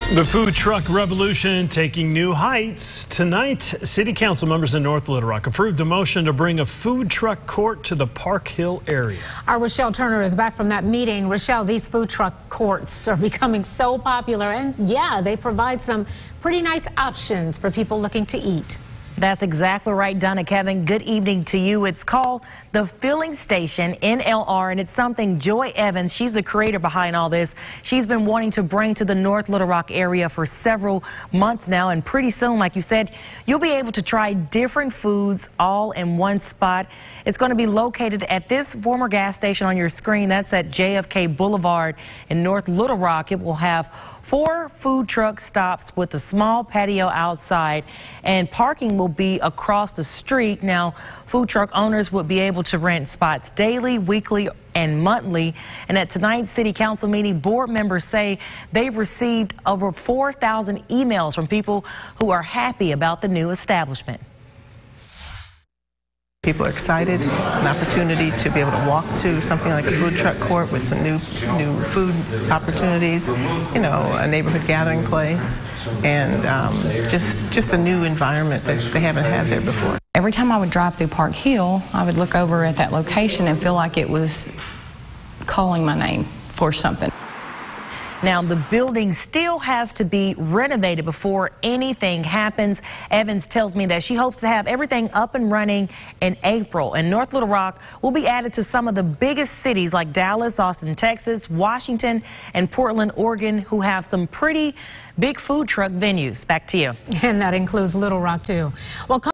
The food truck revolution taking new heights. Tonight, city council members in North Little Rock approved a motion to bring a food truck court to the Park Hill area. Our Rochelle Turner is back from that meeting. Rochelle, these food truck courts are becoming so popular, and yeah, they provide some pretty nice options for people looking to eat. That's exactly right, Donna. Kevin, good evening to you. It's called the Filling Station NLR, and it's something Joy Evans, she's the creator behind all this. She's been wanting to bring to the North Little Rock area for several months now, and pretty soon, like you said, you'll be able to try different foods all in one spot. It's going to be located at this former gas station on your screen. That's at JFK Boulevard in North Little Rock. It will have 4 food truck stops with a small patio outside, and parking will be across the street. Now, food truck owners will be able to rent spots daily, weekly, and monthly. And at tonight's city council meeting, board members say they've received over 4,000 emails from people who are happy about the new establishment. People are excited, an opportunity to be able to walk to something like a food truck court with some new food opportunities, you know, a neighborhood gathering place, and just a new environment that they haven't had there before. Every time I would drive through Park Hill, I would look over at that location and feel like it was calling my name for something. Now, the building still has to be renovated before anything happens. Evans tells me that she hopes to have everything up and running in April. And North Little Rock will be added to some of the biggest cities like Dallas, Austin, Texas, Washington, and Portland, Oregon, who have some pretty big food truck venues. Back to you. And that includes Little Rock, too. Well,